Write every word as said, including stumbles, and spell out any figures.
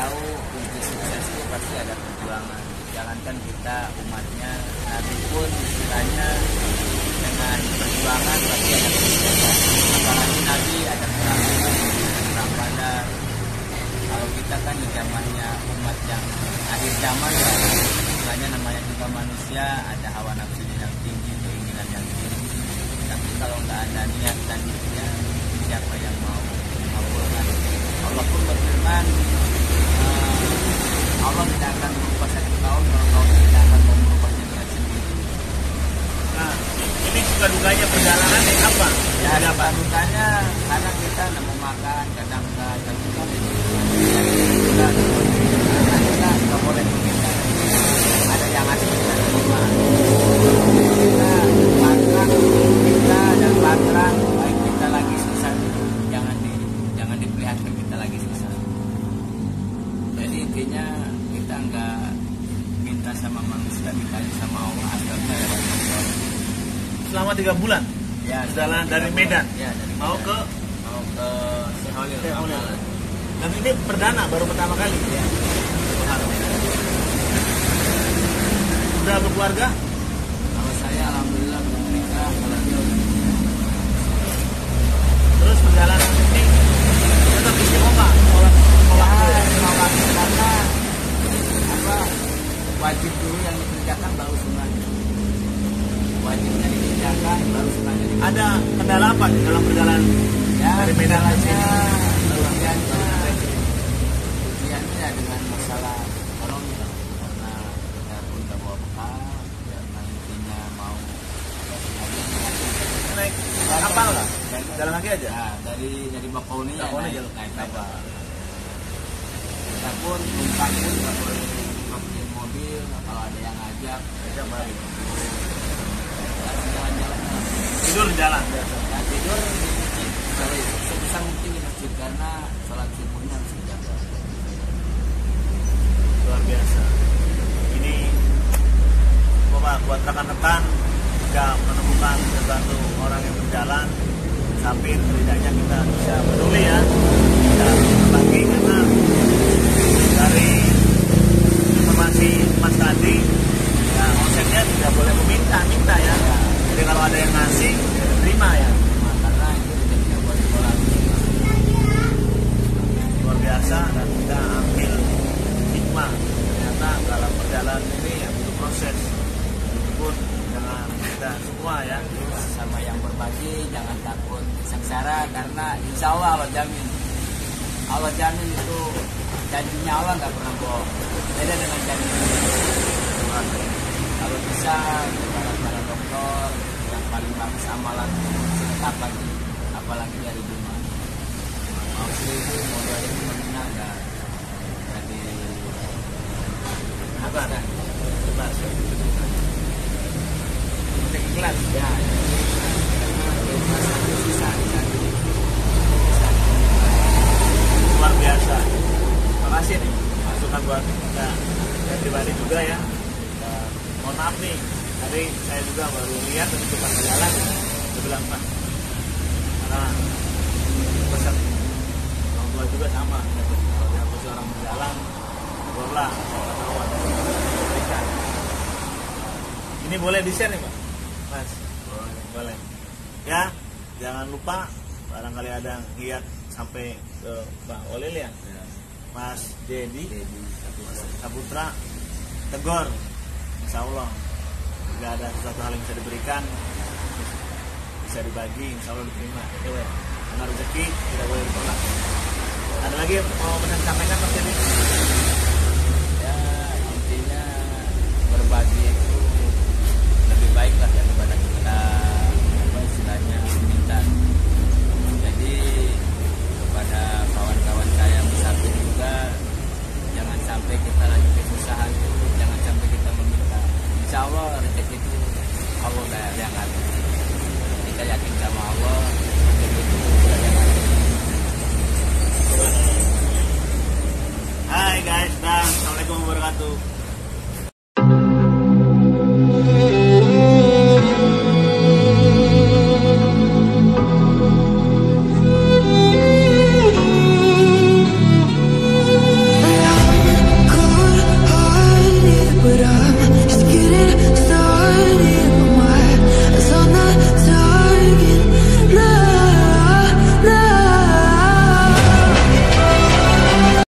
tahu kunci sukses itu pasti ada perjuangan. Jangankan kita umatnya, Nabi pun istilahnya dengan perjuangan pasti ada kesuksesan. Apalagi Nabi ada perang, perang Badar. Kalau kita kan di zamannya umat yang akhir zaman ya, istilahnya namanya juga manusia, ada hawa nafsunya yang tinggi, keinginan yang tinggi. Tapi kalau nggak ada niat dan niatnya, siapa yang mau mengabulkan? Allah pun berfirman, uh, Allah tidak akan merubah satu kaum kalau kaum tidak akan merubah generasi sendiri. Nah, ini suka dukanya perjalanan yang apa? Ya ada apa dukanya karena kita nggak mau makan, kadang nggak terbuka, kita kita nggak boleh begitu. Ada yang ngasih kita terima. Kita pasrah, kita dan pasrah, baik kita lagi susah, jangan di jangan diperlihatkan kita lagi susah. Jadi intinya kita nggak minta sama manusia, minta sama Allah asal saya. Selama tiga bulan. Ya, jalan dari Medan. Ya, dari Medan. Mau ke mau ke Seholil. Dan ini perdana baru pertama kali. Ya. Sudah berkeluarga? Kalau saya alhamdulillah belum menikah, kalau dia udah menikah. Terus perjalanan ini tetap istiqomah sholat sholat Ya, sholat karena apa wajib dulu yang dikerjakan baru sunnahnya. Wajibnya dikerjakan baru sunnahnya. Ada kendala apa di dalam perjalanan Ya, dari Medan ke sini? ujiannya, ujiannya dengan masalah ekonomi lah. Karena kita pun tak bawa bekal, karena intinya mau Naik kapal lah, Dari- jalan kaki aja. Ya, dari dari Bakauni ya Bakauni naik, jalan naik naik kapal. Kita pun numpang pun nggak boleh pakai mobil, kalau ada yang ngajak, Aja balik. langsung jalan-jalan. Tidur di jalan. Nah, tidur di masjid, Sorry, sebisa mungkin di masjid karena sholat subuhnya harus dijaga. Luar biasa. Ini Bapak buat rekan-rekan jika menemukan sesuatu orang yang berjalan sambil setidaknya kita bisa peduli ya, kita berbagi karena dari informasi Mas tadi ya konsepnya tidak boleh meminta minta ya. Jadi kalau ada yang ngasih ya terima ya. Nah, karena itu tidak buat sholat. Luar biasa dan kita ambil hikmah ternyata dalam perjalanan ini yang butuh proses pun dengan kita semua ya. Sama yang berbagi jangan takut sengsara karena insya Allah Allah jamin. Allah jamin itu janjinya Allah nggak pernah bohong. Beda dengan janji. Kalau bisa para para dokter yang paling bagus amalan tetap lagi, apalagi dari Jumat. Mau seribu, mau dua ribu, menang nggak jadi Apa kan? Bebas. Penting ikhlas ya. Karena susah jadi luar biasa. Terima kasih nih masukan buat kita saya pribadi juga ya. Eh, mohon maaf nih, tadi saya juga baru lihat dari depan jalan, saya bilang Pak, karena pesan orang tua juga sama, kalau dia posisi orang berjalan, bolehlah kalau tahu ada yang berikan. Ini boleh di share nih Pak, Mas? Boleh, boleh. Ya, jangan lupa barangkali ada yang lihat sampai ke Pak Olil ya, Mas Dedi, Saputra, tegur, insya Allah jika ada sesuatu hal yang bisa diberikan, bisa dibagi, insya Allah diterima. Karena rezeki tidak boleh ditolak. Ada lagi yang mau pesan sampaikan Mas Dedi? ya intinya berbagi itu lebih baik lah ya